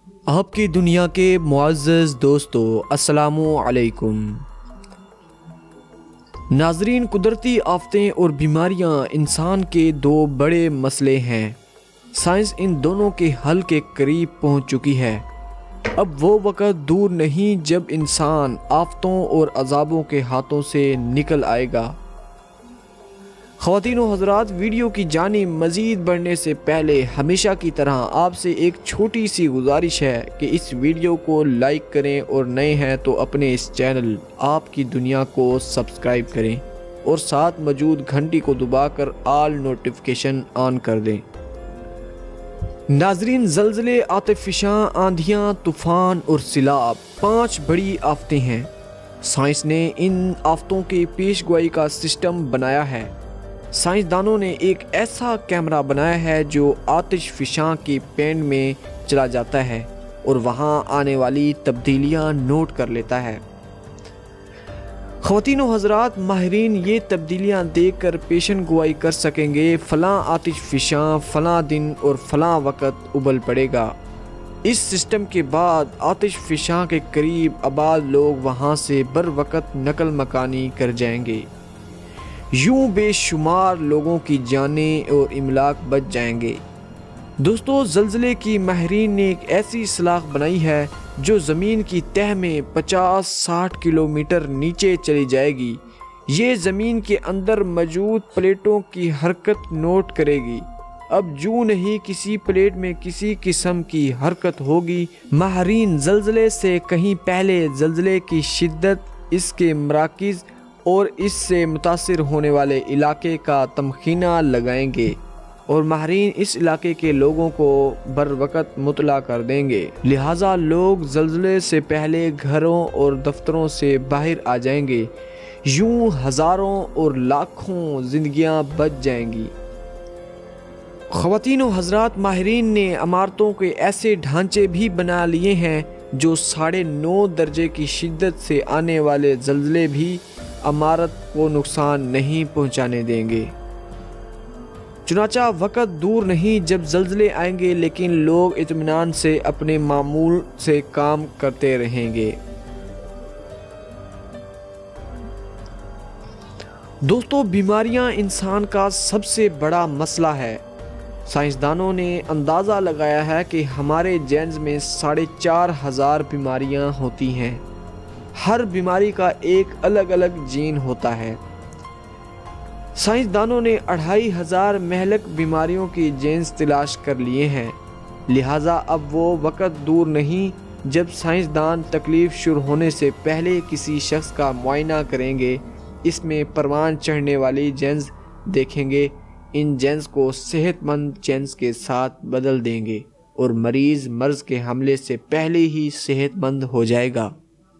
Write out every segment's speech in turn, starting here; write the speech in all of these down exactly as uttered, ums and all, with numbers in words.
آپ کی دنیا کے معزز دوستو السلام علیکم۔ ناظرین، قدرتی آفتیں اور بیماریاں انسان کے دو بڑے مسئلے ہیں۔ سائنس ان دونوں کے حل کے قریب پہنچ چکی ہے۔ اب وہ وقت دور نہیں جب انسان آفتوں اور عذابوں کے ہاتھوں سے نکل آئے گا۔ خواتین و حضرات، ویڈیو کی جانب مزید بڑھنے سے پہلے ہمیشہ کی طرح آپ سے ایک چھوٹی سی گزارش ہے کہ اس ویڈیو کو لائک کریں اور نئے ہیں تو اپنے اس چینل آپ کی دنیا کو سبسکرائب کریں اور ساتھ موجود گھنٹی کو دبا کر آل نوٹیفیکیشن آن کر دیں۔ ناظرین، زلزلے، آتش فشاں، آندھیاں، طوفان اور سیلاب پانچ بڑی آفتیں ہیں۔ سائنس نے ان آفتوں کی پیش گوئی کا سسٹم بنایا ہے۔ سائنسدانوں نے ایک ایسا کیمرہ بنایا ہے جو آتش فشاں کی پینٹ میں چلا جاتا ہے اور وہاں آنے والی تبدیلیاں نوٹ کر لیتا ہے۔ خواتین و حضرات، ماہرین یہ تبدیلیاں دیکھ کر پیشن گوئی کر سکیں گے فلاں آتش فشاں فلاں دن اور فلاں وقت ابل پڑے گا۔ اس سسٹم کے بعد آتش فشاں کے قریب آباد لوگ وہاں سے بر وقت نقل مکانی کر جائیں گے۔ یوں بے شمار لوگوں کی جانیں اور املاک بچ جائیں گے۔ دوستو، زلزلے کی ماہرین نے ایک ایسی سلاخ بنائی ہے جو زمین کی تہہ میں پچاس ساٹھ کلومیٹر نیچے چلی جائے گی۔ یہ زمین کے اندر موجود پلیٹوں کی حرکت نوٹ کرے گی۔ اب جو نہیں کسی پلیٹ میں کسی قسم کی حرکت ہوگی۔ ماہرین زلزلے سے کہیں پہلے زلزلے کی شدت، اس کے مراکز اور اس سے متاثر ہونے والے علاقے کا تخمینہ لگائیں گے اور ماہرین اس علاقے کے لوگوں کو بر وقت مطلع کر دیں گے۔ لہٰذا لوگ زلزلے سے پہلے گھروں اور دفتروں سے باہر آ جائیں گے۔ یوں ہزاروں اور لاکھوں زندگیاں بچ جائیں گی۔ خواتین و حضرات، ماہرین نے عمارتوں کے ایسے ڈھانچے بھی بنا لیے ہیں جو ساڑھے نو درجے کی شدت سے آنے والے زلزلے بھی عمارت کو نقصان نہیں پہنچانے دیں گے۔ چنانچہ وقت دور نہیں جب زلزلے آئیں گے لیکن لوگ اطمینان سے اپنے معمول سے کام کرتے رہیں گے۔ دوستو، بیماریاں انسان کا سب سے بڑا مسئلہ ہے۔ سائنسدانوں نے اندازہ لگایا ہے کہ ہمارے جینز میں ساڑھے چار ہزار بیماریاں ہوتی ہیں۔ ہر بیماری کا ایک الگ الگ جین ہوتا ہے۔ سائنسدانوں نے اڑھائی ہزار مہلک بیماریوں کی جینز تلاش کر لیے ہیں۔ لہٰذا اب وہ وقت دور نہیں جب سائنسدان تکلیف شروع ہونے سے پہلے کسی شخص کا معائنہ کریں گے، اس میں پروان چڑھنے والی جینز دیکھیں گے، ان جینز کو صحت مند جینز کے ساتھ بدل دیں گے اور مریض مرض کے حملے سے پہلے ہی صحت مند ہو جائے گا۔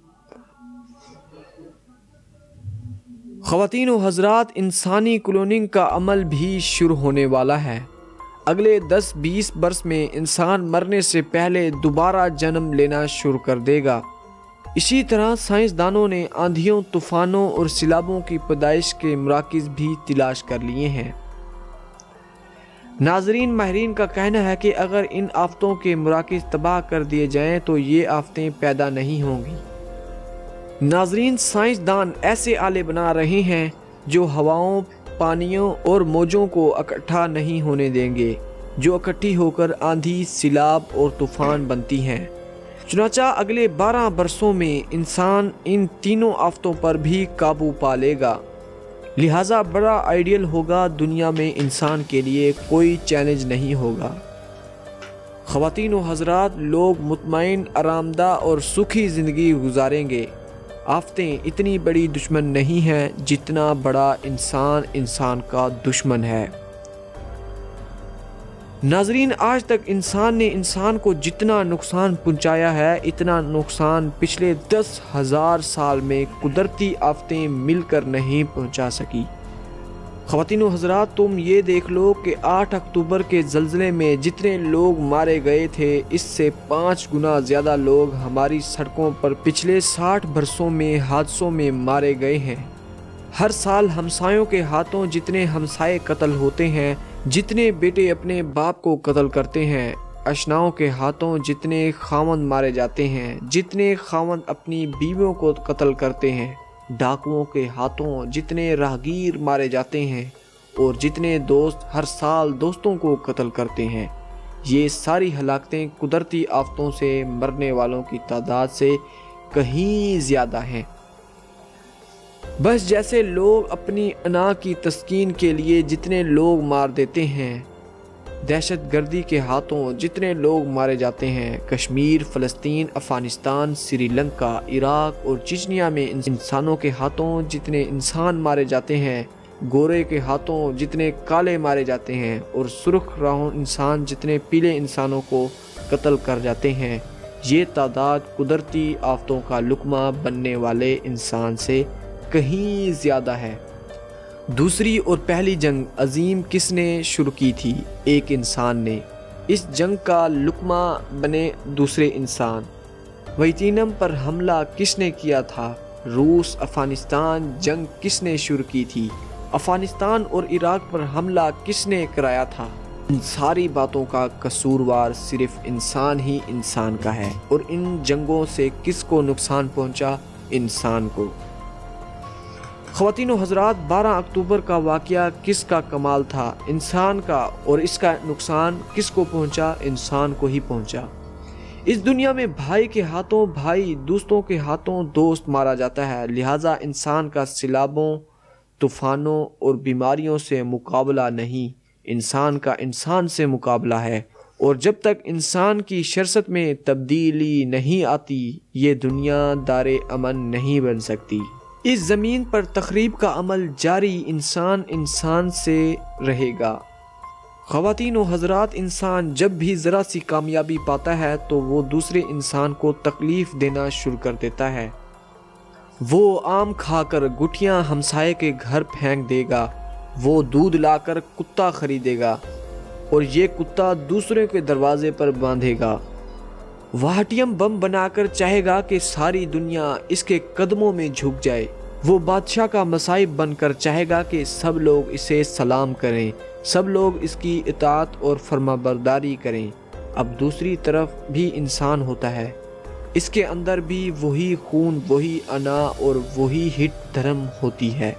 خواتین و حضرات، انسانی کلوننگ کا عمل بھی شروع ہونے والا ہے۔ اگلے دس بیس برس میں انسان مرنے سے پہلے دوبارہ جنم لینا شروع کر دے گا۔ اسی طرح سائنسدانوں نے آندھیوں، طوفانوں اور سیلابوں کی پیدائش کے مراکز بھی تلاش کر لیے ہیں۔ ناظرین، ماہرین کا کہنا ہے کہ اگر ان آفتوں کے مراکز تباہ کر دیے جائیں تو یہ آفتیں پیدا نہیں ہوں گی۔ ناظرین، سائنسدان ایسے آلے بنا رہے ہیں جو ہواؤں، پانیوں اور موجوں کو اکٹھا نہیں ہونے دیں گے، جو اکٹھی ہو کر آندھی، سیلاب اور طوفان بنتی ہیں۔ چنانچہ اگلے بارہ برسوں میں انسان ان تینوں آفتوں پر بھی قابو پا لے گا۔ لہٰذا بڑا آئیڈیل ہوگا، دنیا میں انسان کے لیے کوئی چیلنج نہیں ہوگا۔ خواتین و حضرات، لوگ مطمئن، آرام دہ اور سکھی زندگی گزاریں گے۔ آفتیں اتنی بڑی دشمن نہیں ہیں جتنا بڑا انسان انسان کا دشمن ہے۔ ناظرین، آج تک انسان نے انسان کو جتنا نقصان پہنچایا ہے، اتنا نقصان پچھلے دس ہزار سال میں قدرتی آفتیں مل کر نہیں پہنچا سکی۔ خواتین و حضرات، تم یہ دیکھ لو کہ آٹھ اکتوبر کے زلزلے میں جتنے لوگ مارے گئے تھے، اس سے پانچ گنا زیادہ لوگ ہماری سڑکوں پر پچھلے ساٹھ برسوں میں حادثوں میں مارے گئے ہیں۔ ہر سال ہمسایوں کے ہاتھوں جتنے ہمسائے قتل ہوتے ہیں، جتنے بیٹے اپنے باپ کو قتل کرتے ہیں، اشناؤں کے ہاتھوں جتنے خاوند مارے جاتے ہیں، جتنے خاوند اپنی بیویوں کو قتل کرتے ہیں، ڈاکوؤں کے ہاتھوں جتنے راہگیر مارے جاتے ہیں، اور جتنے دوست ہر سال دوستوں کو قتل کرتے ہیں، یہ ساری ہلاکتیں قدرتی آفتوں سے مرنے والوں کی تعداد سے کہیں زیادہ ہیں۔ بس جیسے لوگ اپنی انا کی تسکین کے لیے جتنے لوگ مار دیتے ہیں، دہشت گردی کے ہاتھوں جتنے لوگ مارے جاتے ہیں، کشمیر، فلسطین، افغانستان، سری لنکا، عراق اور چچنیا میں انسانوں کے ہاتھوں جتنے انسان مارے جاتے ہیں، گورے کے ہاتھوں جتنے کالے مارے جاتے ہیں، اور سرخ راہوں انسان جتنے پیلے انسانوں کو قتل کر جاتے ہیں، یہ تعداد قدرتی آفتوں کا لقمہ بننے والے انسان سے کہیں زیادہ ہے۔ دوسری اور پہلی جنگ عظیم کس نے شروع کی تھی؟ ایک انسان نے۔ اس جنگ کا لقمہ بنے دوسرے انسان۔ ویتنام پر حملہ کس نے کیا تھا؟ روس۔ افغانستان جنگ کس نے شروع کی تھی؟ افغانستان اور عراق پر حملہ کس نے کرایا تھا؟ ان ساری باتوں کا قصوروار صرف انسان ہی انسان کا ہے، اور ان جنگوں سے کس کو نقصان پہنچا؟ انسان کو۔ خواتین و حضرات، بارہ اکتوبر کا واقعہ کس کا کمال تھا؟ انسان کا، اور اس کا نقصان کس کو پہنچا؟ انسان کو ہی پہنچا۔ اس دنیا میں بھائی کے ہاتھوں بھائی، دوستوں کے ہاتھوں دوست مارا جاتا ہے، لہٰذا انسان کا سیلابوں، طوفانوں اور بیماریوں سے مقابلہ نہیں، انسان کا انسان سے مقابلہ ہے، اور جب تک انسان کی شرست میں تبدیلی نہیں آتی، یہ دنیا دار امن نہیں بن سکتی۔ اس زمین پر تخریب کا عمل جاری انسان انسان سے رہے گا۔ خواتین و حضرات، انسان جب بھی ذرا سی کامیابی پاتا ہے تو وہ دوسرے انسان کو تکلیف دینا شروع کر دیتا ہے۔ وہ آم کھا کر گٹھیاں ہمسائے کے گھر پھینک دے گا، وہ دودھ لا کر کتا خریدے گا، اور یہ کتا دوسرے کے دروازے پر باندھے گا۔ وہ ہٹیم بم بنا کر چاہے گا کہ ساری دنیا اس کے قدموں میں جھک جائے۔ وہ بادشاہ کا مصائب بن کر چاہے گا کہ سب لوگ اسے سلام کریں، سب لوگ اس کی اطاعت اور فرما برداری کریں۔ اب دوسری طرف بھی انسان ہوتا ہے، اس کے اندر بھی وہی خون، وہی انا اور وہی ہٹ دھرم ہوتی ہے۔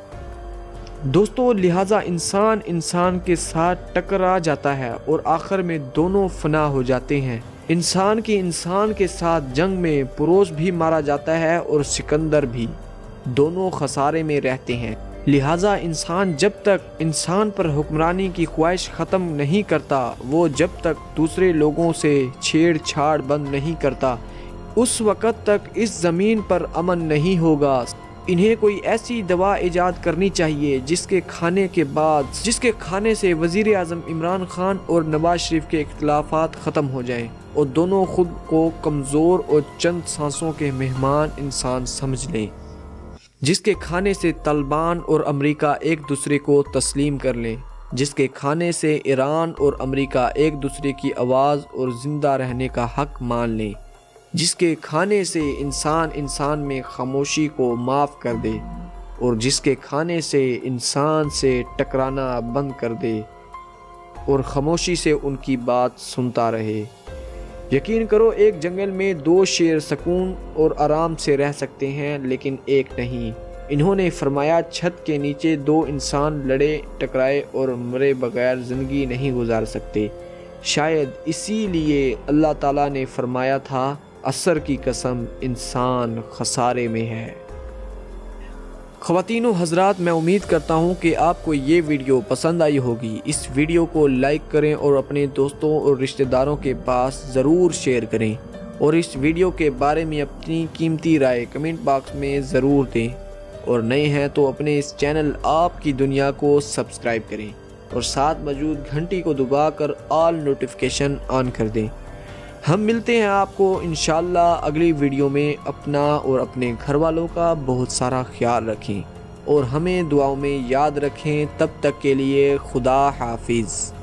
دوستو، لہٰذا انسان انسان کے ساتھ ٹکرا جاتا ہے اور آخر میں دونوں فنا ہو جاتے ہیں۔ انسان کی انسان کے ساتھ جنگ میں پروس بھی مارا جاتا ہے اور سکندر بھی، دونوں خسارے میں رہتے ہیں۔ لہٰذا انسان جب تک انسان پر حکمرانی کی خواہش ختم نہیں کرتا، وہ جب تک دوسرے لوگوں سے چھیڑ چھاڑ بند نہیں کرتا، اس وقت تک اس زمین پر امن نہیں ہوگا۔ انہیں کوئی ایسی دوا ایجاد کرنی چاہیے جس کے کھانے کے بعد جس کے کھانے سے وزیر اعظم عمران خان اور نواز شریف کے اختلافات ختم ہو جائیں اور دونوں خود کو کمزور اور چند سانسوں کے مہمان انسان سمجھ لیں، جس کے کھانے سے طالبان اور امریکہ ایک دوسرے کو تسلیم کر لیں، جس کے کھانے سے ایران اور امریکہ ایک دوسرے کی آواز اور زندہ رہنے کا حق مان لیں، جس کے کھانے سے انسان انسان میں خاموشی کو معاف کر دے، اور جس کے کھانے سے انسان سے ٹکرانا بند کر دے اور خاموشی سے ان کی بات سنتا رہے۔ یقین کرو، ایک جنگل میں دو شیر سکون اور آرام سے رہ سکتے ہیں، لیکن ایک نہیں۔ انہوں نے فرمایا، چھت کے نیچے دو انسان لڑے ٹکرائے اور مرے بغیر زندگی نہیں گزار سکتے۔ شاید اسی لیے اللہ تعالیٰ نے فرمایا تھا، عصر کی قسم انسان خسارے میں ہے۔ خواتین و حضرات، میں امید کرتا ہوں کہ آپ کو یہ ویڈیو پسند آئی ہوگی۔ اس ویڈیو کو لائک کریں اور اپنے دوستوں اور رشتہ داروں کے پاس ضرور شیئر کریں، اور اس ویڈیو کے بارے میں اپنی قیمتی رائے کمنٹ باکس میں ضرور دیں، اور نئے ہیں تو اپنے اس چینل آپ کی دنیا کو سبسکرائب کریں اور ساتھ موجود گھنٹی کو دبا کر آل نوٹیفیکیشن آن کر دیں۔ ہم ملتے ہیں آپ کو انشاءاللہ اگلی ویڈیو میں۔ اپنا اور اپنے گھر والوں کا بہت سارا خیال رکھیں اور ہمیں دعاؤں میں یاد رکھیں۔ تب تک کے لیے خدا حافظ۔